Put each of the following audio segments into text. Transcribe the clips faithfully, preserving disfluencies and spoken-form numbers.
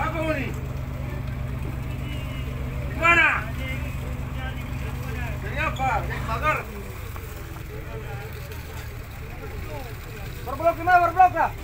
Apa ini? Di mana? Dari apa? Dari pagar. Berblok di mana? Berblok ya?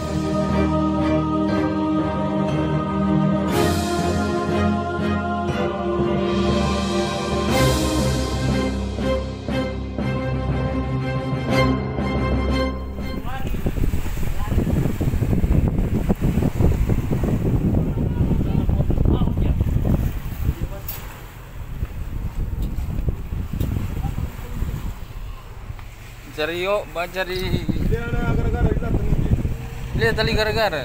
Cari yuk, baca di. Dia ada gara-gara di datang. Lihat tali gara-gara.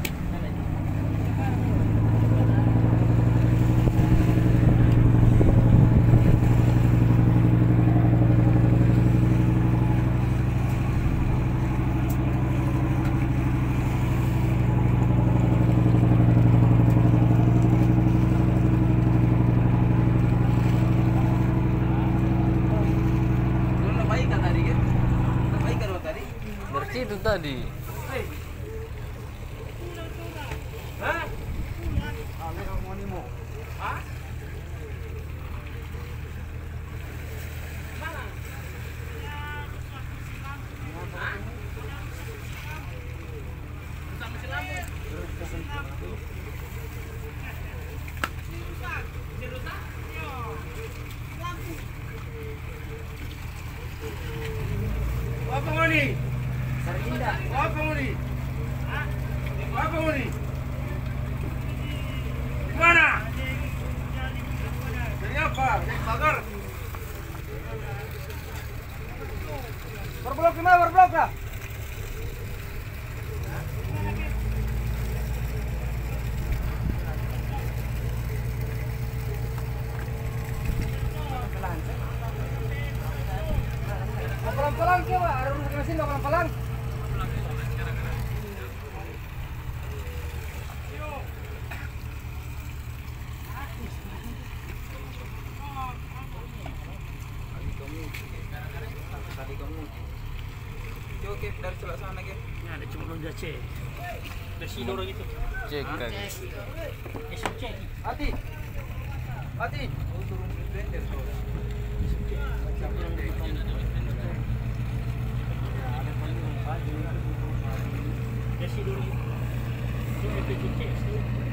Bersih itu tadi. Hah? Ah, mereka mau nimo. Hah? Mana? Hah? Sama si lampu. Apa mau nih? Serinda. Apa mau nih? Apa mau nih? Di mana? Dari apa? Dari pagar. Berblok di mana? Berblok ya? Pelan-pelan ke, Pak. Ada rumah mesin pelan-pelan. Tadi kamu. Oke, dari sebelah sana ke. Ini ada cuma udah cek. Udah sidor gitu. Cek kan. Esok cek. Hati. Hati. Oh, turun di blender soalnya. Udah sidor gitu. Ini cek.